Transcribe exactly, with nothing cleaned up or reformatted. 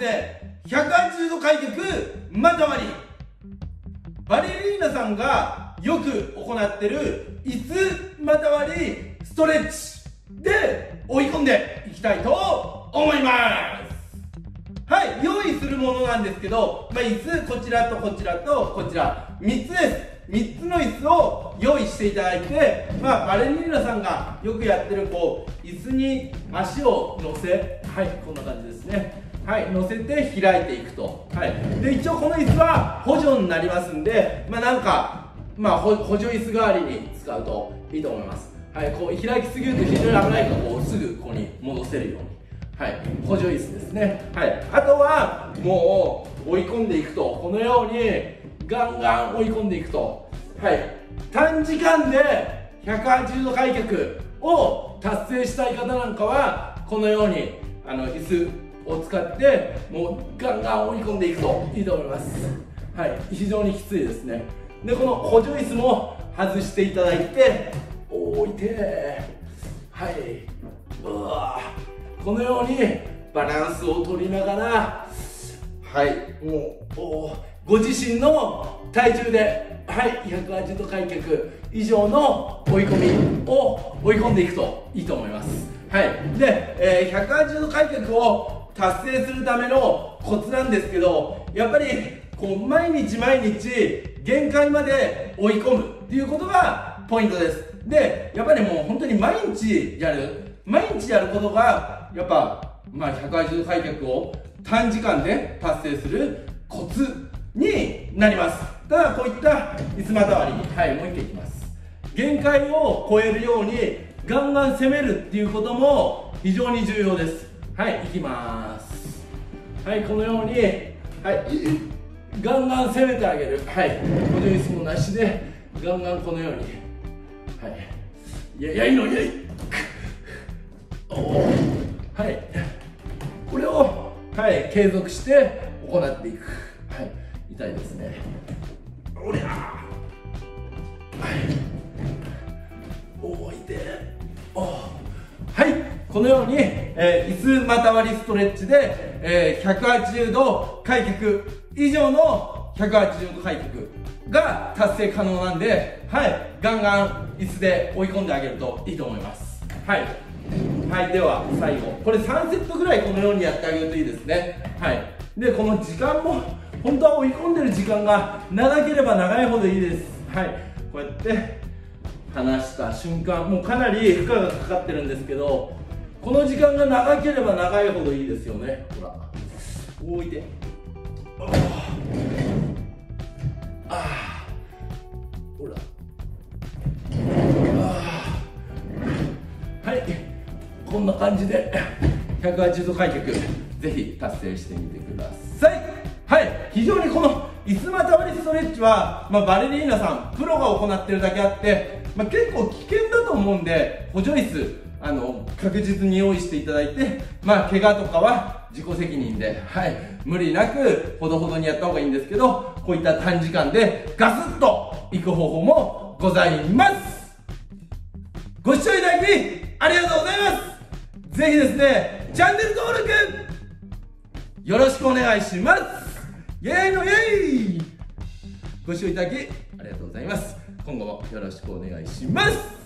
ね、ひゃくはちじゅうど開脚股割り。バレリーナさんがよく行ってる椅子股割りストレッチで追い込んでいきたいと思います。はい、用意するものなんですけど、まあ、椅子こちらとこちらとこちらみっつです。みっつの椅子を用意していただいて、まあ、バレリーナさんがよくやってるこう椅子に足を乗せ、はい、こんな感じですね。はい、乗せて開いていくと。はい、で一応この椅子は補助になりますんで、まあ、なんか、まあ、補助椅子代わりに使うといいと思います。はい、こう開きすぎると非常に危ないから、こうすぐここに戻せるように。はい、補助椅子ですね。はい、あとはもう追い込んでいくと、このようにガンガン追い込んでいくと、はい、短時間でひゃくはちじゅうど開脚を達成したい方なんかはこのようにあの椅子を使ってもうガンガン追い込んでいくといいと思います。はい、非常にきついですね。でこの補助椅子も外していただいて、おいて、はい、うわこのようにバランスを取りながら、はい、もうおご自身の体重で、はい、ひゃくはちじゅうど開脚以上の追い込みを追い込んでいくといいと思います。はい、で、えー、ひゃくはちじゅうど開脚を達成するためのコツなんですけど、やっぱりこう毎日毎日限界まで追い込むっていうことがポイントです。で、やっぱりもう本当に毎日やる、毎日やることがやっぱ、まあ、ひゃくはちじゅうど開脚を短時間で達成するコツになります。ただこういった椅子股割り、はい、もう一回いきます。限界を超えるようにガンガン攻めるっていうことも非常に重要です。はい、いきます。はい、このように、はい、ガンガン攻めてあげる。はい、補助椅子もなしでガンガンこのように、はい、いやいやいのいやいおはい、これを、はい、継続して行っていく。はい、痛いですね。おりゃはい、おいておはい、このように、えー、椅子股割りストレッチで、えー、ひゃくはちじゅうど開脚以上のひゃくはちじゅうど開脚が達成可能なんで、はい、ガンガン椅子で追い込んであげるといいと思います。はい、はい、では最後これさんセットぐらいこのようにやってあげるといいですね。はい、でこの時間も本当は追い込んでる時間が長ければ長いほどいいです。はい、こうやって離した瞬間、もうかなり負荷がかかってるんですけど、この時間が長ければ長いほどいいですよね。ほら、置いて、ああ、ほら、ああ、はい、こんな感じでひゃくはちじゅうど開脚ぜひ達成してみてください。はい、非常にこの椅子股割りストレッチは、まあ、バレリーナさんプロが行ってるだけあって、まあ、結構危険だと思うんで、補助椅子あの確実に用意していただいて、まあ怪我とかは自己責任で、はい、無理なくほどほどにやった方がいいんですけど、こういった短時間でガスッといく方法もございます。ご視聴いただきありがとうございます。ぜひですね、チャンネル登録よろしくお願いします。イエーイのイエーイ。ご視聴いただきありがとうございます。今後もよろしくお願いします。